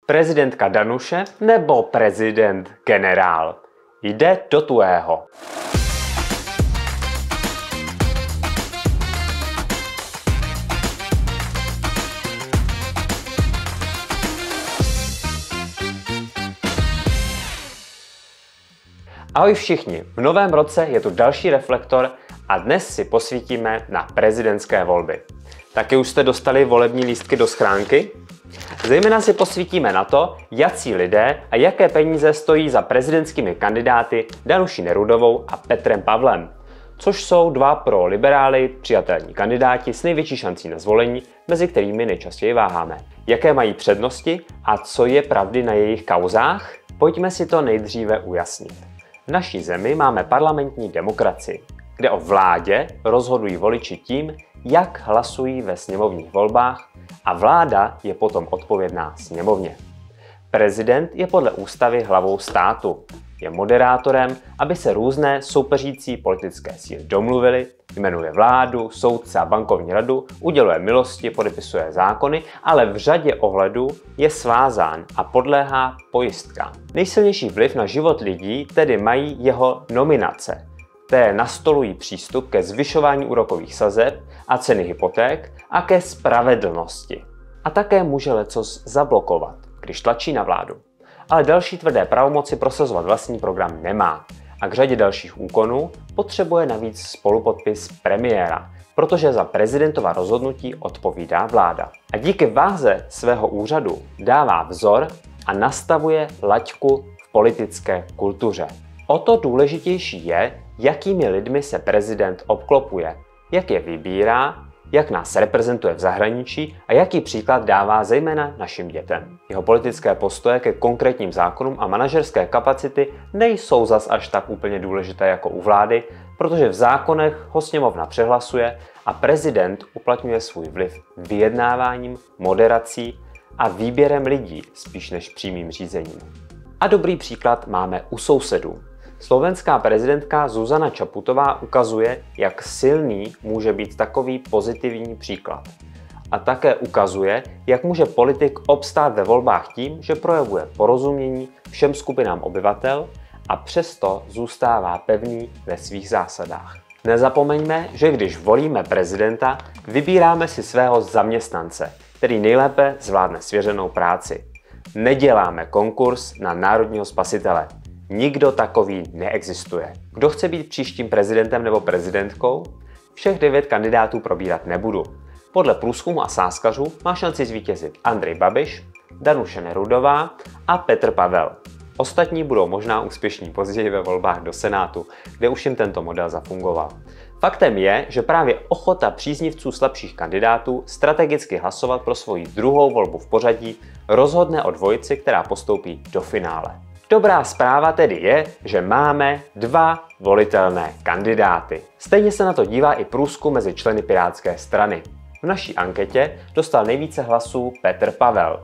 Prezidentka Danuše nebo prezident generál? Jde do tuého. Ahoj všichni, v novém roce je tu další reflektor a dnes si posvítíme na prezidentské volby. Taky už jste dostali volební lístky do schránky? Zejména si posvítíme na to, jací lidé a jaké peníze stojí za prezidentskými kandidáty Danuší Nerudovou a Petrem Pavlem, což jsou dva pro liberály přijatelní kandidáti s největší šancí na zvolení, mezi kterými nejčastěji váháme. Jaké mají přednosti a co je pravdy na jejich kauzách? Pojďme si to nejdříve ujasnit. V naší zemi máme parlamentní demokracii, kde o vládě rozhodují voliči tím, jak hlasují ve sněmovních volbách a vláda je potom odpovědná sněmovně. Prezident je podle ústavy hlavou státu, je moderátorem, aby se různé soupeřící politické síly domluvily, jmenuje vládu, soudce a bankovní radu, uděluje milosti, podepisuje zákony, ale v řadě ohledů je svázán a podléhá pojistkám. Nejsilnější vliv na život lidí tedy mají jeho nominace, které nastolují přístup ke zvyšování úrokových sazeb a ceny hypoték a ke spravedlnosti. A také může lecos zablokovat, když tlačí na vládu. Ale další tvrdé pravomoci prosazovat vlastní program nemá a k řadě dalších úkonů potřebuje navíc spolupodpis premiéra, protože za prezidentova rozhodnutí odpovídá vláda. A díky váze svého úřadu dává vzor a nastavuje laťku v politické kultuře. O to důležitější je, jakými lidmi se prezident obklopuje, jak je vybírá, jak nás reprezentuje v zahraničí a jaký příklad dává zejména našim dětem. Jeho politické postoje ke konkrétním zákonům a manažerské kapacity nejsou zas až tak úplně důležité jako u vlády, protože v zákonech ho sněmovna přehlasuje a prezident uplatňuje svůj vliv vyjednáváním, moderací a výběrem lidí spíš než přímým řízením. A dobrý příklad máme u sousedů. Slovenská prezidentka Zuzana Čaputová ukazuje, jak silný může být takový pozitivní příklad. A také ukazuje, jak může politik obstát ve volbách tím, že projevuje porozumění všem skupinám obyvatel a přesto zůstává pevný ve svých zásadách. Nezapomeňme, že když volíme prezidenta, vybíráme si svého zaměstnance, který nejlépe zvládne svěřenou práci. Neděláme konkurs na národního spasitele. Nikdo takový neexistuje. Kdo chce být příštím prezidentem nebo prezidentkou? Všech 9 kandidátů probírat nebudu. Podle průzkumu a sázkařů má šanci zvítězit Andrej Babiš, Danuše Nerudová a Petr Pavel. Ostatní budou možná úspěšní později ve volbách do Senátu, kde už jim tento model zafungoval. Faktem je, že právě ochota příznivců slabších kandidátů strategicky hlasovat pro svoji druhou volbu v pořadí rozhodne o dvojici, která postoupí do finále. Dobrá zpráva tedy je, že máme 2 volitelné kandidáty. Stejně se na to dívá i průzkum mezi členy Pirátské strany. V naší anketě dostal nejvíce hlasů Petr Pavel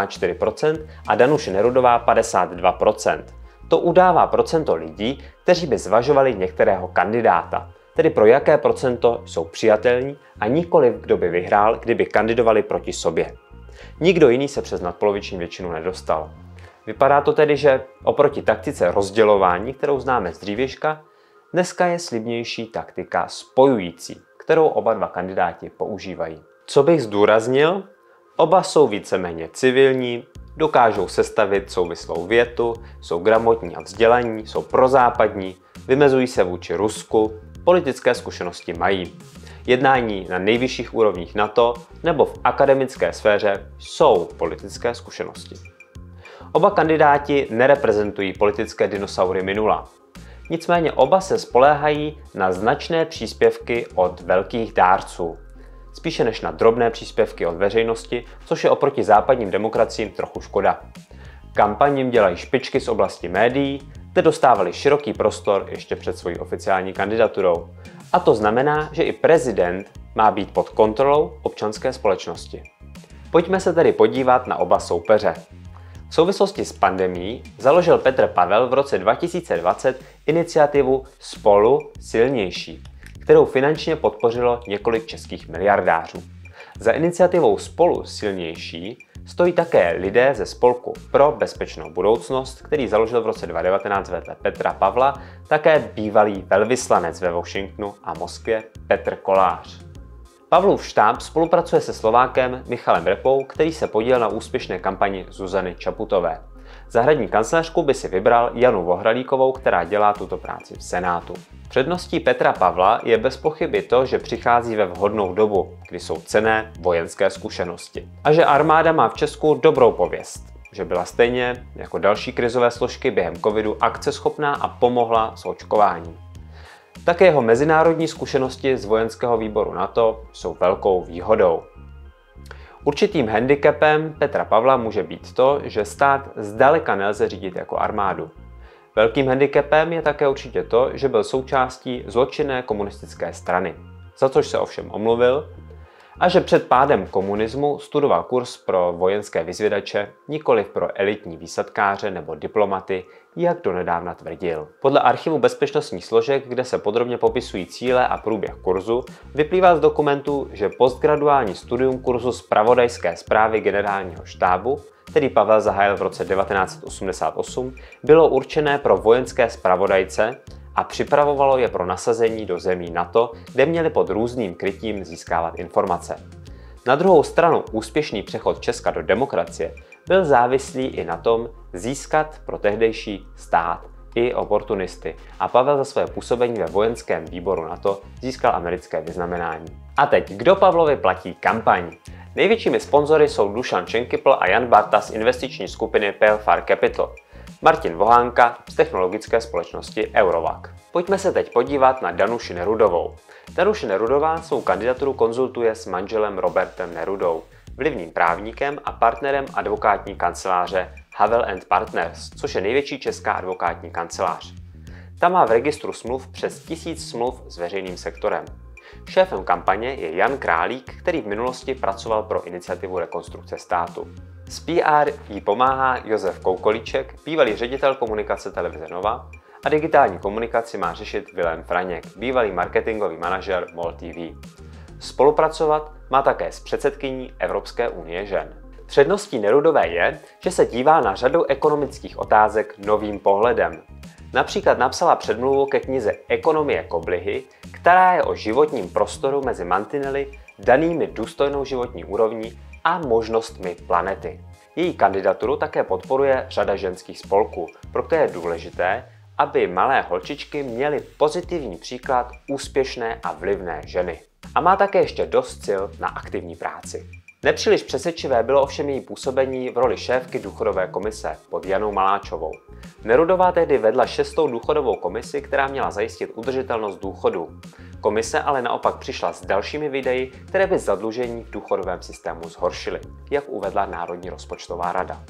64% a Danuše Nerudová 52%. To udává procento lidí, kteří by zvažovali některého kandidáta, tedy pro jaké procento jsou přijatelní a nikoliv kdo by vyhrál, kdyby kandidovali proti sobě. Nikdo jiný se přes nadpoloviční většinu nedostal. Vypadá to tedy, že oproti taktice rozdělování, kterou známe z dřívějška, dneska je slibnější taktika spojující, kterou oba dva kandidáti používají. Co bych zdůraznil? Oba jsou víceméně civilní, dokážou sestavit souvislou větu, jsou gramotní a vzdělaní, jsou prozápadní, vymezují se vůči Rusku, politické zkušenosti mají. Jednání na nejvyšších úrovních NATO nebo v akademické sféře jsou politické zkušenosti. Oba kandidáti nereprezentují politické dinosaury minula. Nicméně oba se spoléhají na značné příspěvky od velkých dárců, spíše než na drobné příspěvky od veřejnosti, což je oproti západním demokraciím trochu škoda. Kampaň jim dělají špičky z oblasti médií, kde dostávali široký prostor ještě před svojí oficiální kandidaturou. A to znamená, že i prezident má být pod kontrolou občanské společnosti. Pojďme se tedy podívat na oba soupeře. V souvislosti s pandemií založil Petr Pavel v roce 2020 iniciativu Spolu silnější, kterou finančně podpořilo několik českých miliardářů. Za iniciativou Spolu silnější stojí také lidé ze spolku pro bezpečnou budoucnost, který založil v roce 2019 vedle Petra Pavla také bývalý velvyslanec ve Washingtonu a Moskvě Petr Kolář. Pavlův štáb spolupracuje se Slovákem Michalem Repou, který se podílel na úspěšné kampani Zuzany Čaputové. Za hradní kancléřku by si vybral Janu Vohralíkovou, která dělá tuto práci v Senátu. Předností Petra Pavla je bez pochyby to, že přichází ve vhodnou dobu, kdy jsou cenné vojenské zkušenosti. A že armáda má v Česku dobrou pověst, že byla stejně jako další krizové složky během covidu akceschopná a pomohla s očkováním. Také jeho mezinárodní zkušenosti z vojenského výboru NATO jsou velkou výhodou. Určitým handicapem Petra Pavla může být to, že stát zdaleka nelze řídit jako armádu. Velkým handicapem je také určitě to, že byl součástí zločinné komunistické strany, za což se ovšem omluvil, a že před pádem komunismu studoval kurz pro vojenské vyzvědače, nikoliv pro elitní výsadkáře nebo diplomaty, jak donedávna tvrdil. Podle archivu bezpečnostních složek, kde se podrobně popisují cíle a průběh kurzu, vyplývá z dokumentu, že postgraduální studium kurzu zpravodajské zprávy generálního štábu, který Pavel zahájil v roce 1988, bylo určené pro vojenské zpravodajce a připravovalo je pro nasazení do zemí NATO, kde měli pod různým krytím získávat informace. Na druhou stranu úspěšný přechod Česka do demokracie byl závislý i na tom získat pro tehdejší stát i oportunisty a Pavel za své působení ve vojenském výboru NATO získal americké vyznamenání. A teď, kdo Pavlovi platí kampaň? Největšími sponzory jsou Dušan Čenkypl a Jan Barta z investiční skupiny PLFR Capital, Martin Vohánka z technologické společnosti Eurovac. Pojďme se teď podívat na Danuši Nerudovou. Danuše Nerudová svou kandidaturu konzultuje s manželem Robertem Nerudou, vlivným právníkem a partnerem advokátní kanceláře Havel & Partners, což je největší česká advokátní kancelář. Ta má v registru smluv přes 1000 smluv s veřejným sektorem. Šéfem kampaně je Jan Králík, který v minulosti pracoval pro iniciativu Rekonstrukce státu. S PR jí pomáhá Josef Koukolíček, bývalý ředitel komunikace televize Nova, a digitální komunikaci má řešit Vilém Franěk, bývalý marketingový manažer MOL TV. Spolupracovat má také s předsedkyní Evropské unie žen. Předností Nerudové je, že se dívá na řadu ekonomických otázek novým pohledem. Například napsala předmluvu ke knize Ekonomie koblihy, která je o životním prostoru mezi mantinely danými důstojnou životní úrovní a možnostmi planety. Její kandidaturu také podporuje řada ženských spolků, proto je důležité, aby malé holčičky měly pozitivní příklad úspěšné a vlivné ženy. A má také ještě dost sil na aktivní práci. Nepříliš přesvědčivé bylo ovšem její působení v roli šéfky důchodové komise pod Janou Maláčovou. Nerudová tehdy vedla 6. důchodovou komisi, která měla zajistit udržitelnost důchodů. Komise ale naopak přišla s dalšími výdaji, které by zadlužení v důchodovém systému zhoršily, jak uvedla Národní rozpočtová rada.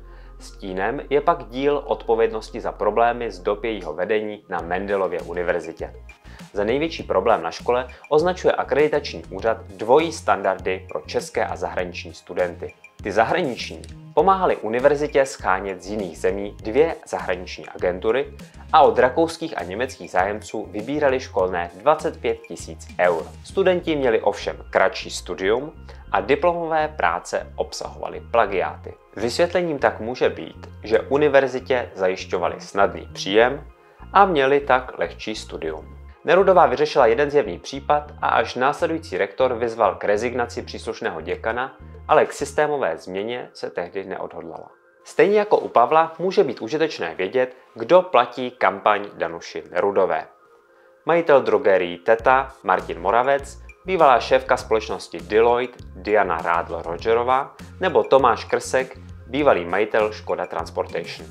Stínem je pak díl odpovědnosti za problémy z dob jejího vedení na Mendelově univerzitě. Za největší problém na škole označuje akreditační úřad dvojí standardy pro české a zahraniční studenty. Ty zahraniční pomáhaly univerzitě schánět z jiných zemí 2 zahraniční agentury a od rakouských a německých zájemců vybírali školné 25 000 eur. Studenti měli ovšem kratší studium a diplomové práce obsahovaly plagiáty. Vysvětlením tak může být, že univerzitě zajišťovali snadný příjem a měli tak lehčí studium. Nerudová vyřešila jeden zjevný případ a až následující rektor vyzval k rezignaci příslušného děkana, ale k systémové změně se tehdy neodhodlala. Stejně jako u Pavla může být užitečné vědět, kdo platí kampaň Danuši Nerudové. Majitel drogerií Teta Martin Moravec, bývalá šéfka společnosti Deloitte Diana Rádl-Rogerová nebo Tomáš Krsek, bývalý majitel Škoda Transportation.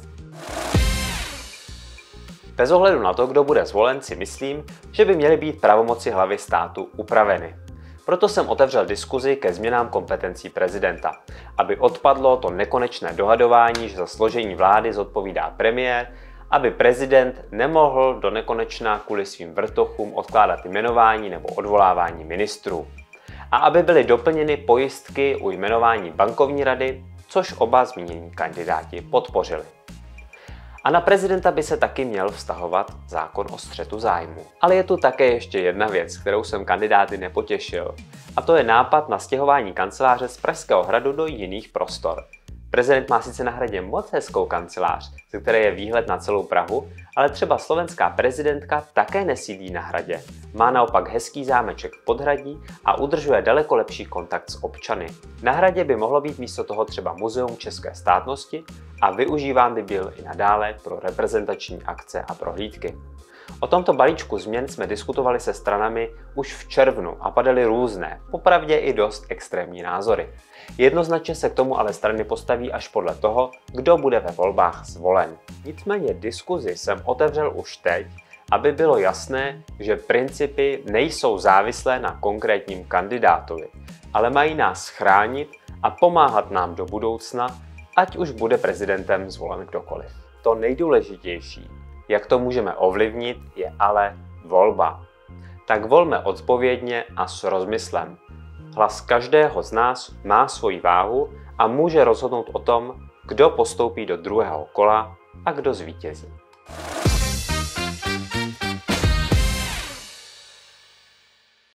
Bez ohledu na to, kdo bude zvolen, si myslím, že by měly být pravomoci hlavy státu upraveny. Proto jsem otevřel diskuzi ke změnám kompetencí prezidenta, aby odpadlo to nekonečné dohadování, že za složení vlády zodpovídá premiér, aby prezident nemohl do nekonečna kvůli svým vrtochům odkládat jmenování nebo odvolávání ministrů. A aby byly doplněny pojistky u jmenování bankovní rady, což oba zmínění kandidáti podpořili. A na prezidenta by se taky měl vztahovat zákon o střetu zájmu. Ale je tu také ještě jedna věc, kterou jsem kandidáty nepotěšil. A to je nápad na stěhování kanceláře z Pražského hradu do jiných prostor. Prezident má sice na Hradě moc hezkou kancelář, ze které je výhled na celou Prahu, ale třeba slovenská prezidentka také nesídlí na Hradě. Má naopak hezký zámeček v Podhradí a udržuje daleko lepší kontakt s občany. Na Hradě by mohlo být místo toho třeba Muzeum české státnosti a využíván by byl i nadále pro reprezentační akce a prohlídky. O tomto balíčku změn jsme diskutovali se stranami už v červnu a padaly různé, popravdě i dost extrémní názory. Jednoznačně se k tomu ale strany postaví až podle toho, kdo bude ve volbách zvolen. Nicméně diskuzi jsem otevřel už teď, aby bylo jasné, že principy nejsou závislé na konkrétním kandidátovi, ale mají nás chránit a pomáhat nám do budoucna, ať už bude prezidentem zvolen kdokoliv. To nejdůležitější, jak to můžeme ovlivnit, je ale volba. Tak volme odpovědně a s rozmyslem. Hlas každého z nás má svoji váhu a může rozhodnout o tom, kdo postoupí do druhého kola a kdo zvítězí.